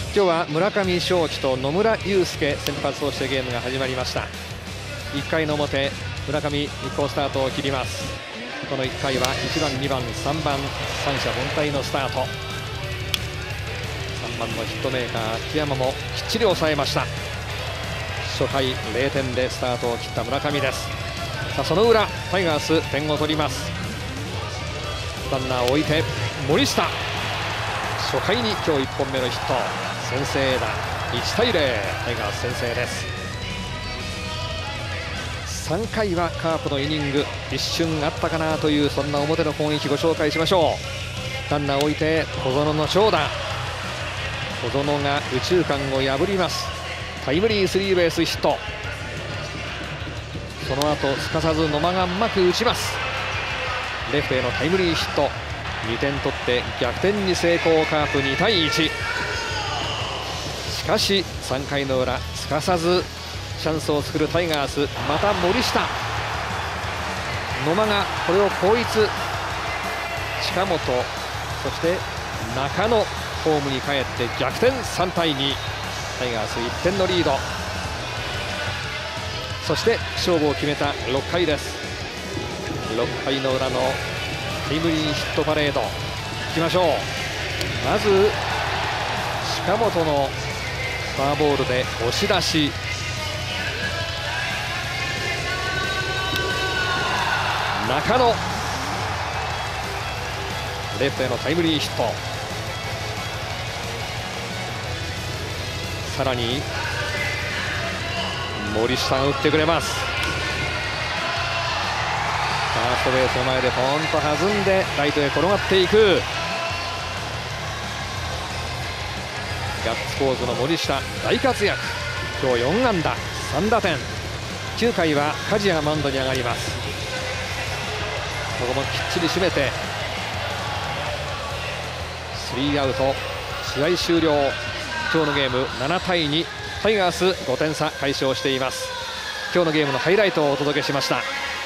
今日は村上頌樹と野村祐介先発をしてゲームが始まりました。1回の表、村上一行スタートを切ります。この1回は1番2番3番三者凡退のスタート。3番のヒットメーカー秋山もきっちり抑えました。初回0点でスタートを切った村上です。さあその裏タイガース点を取ります。ランナーを置いて森下、初回に今日1本目のヒット、先制打。1対0、タイガース先制です。3回はカープのイニング一瞬あったかなという、そんな表の攻撃ご紹介しましょう。ランナーを置いて小園の長打、小園が右中間を破ります。タイムリースリーベースヒット。その後すかさず野間がうまく打ちます。レフトへのタイムリーヒット、2点取って逆転に成功。カープ2対1。しかし3回の裏すかさずチャンスを作るタイガース。また森下、野間がこれを後逸。近本、そして中野ホームに帰って逆転。3対2、タイガース1点のリード。そして勝負を決めた6回です。6回の裏のタイムリーヒットパレードいきましょう。まず近本のフォアボールで押し出し。中野レフトへのタイムリーヒット。さらに森下が打ってくれます。ファーストベースの前でポンと弾んでライトへ転がっていく。ガッツポーズの森下大活躍。今日4安打3打点。9回は梶谷がマウンドに上がります。ここもきっちり締めて3アウト、試合終了。今日のゲーム7対2、タイガース5点差快勝しています。今日のゲームのハイライトをお届けしました。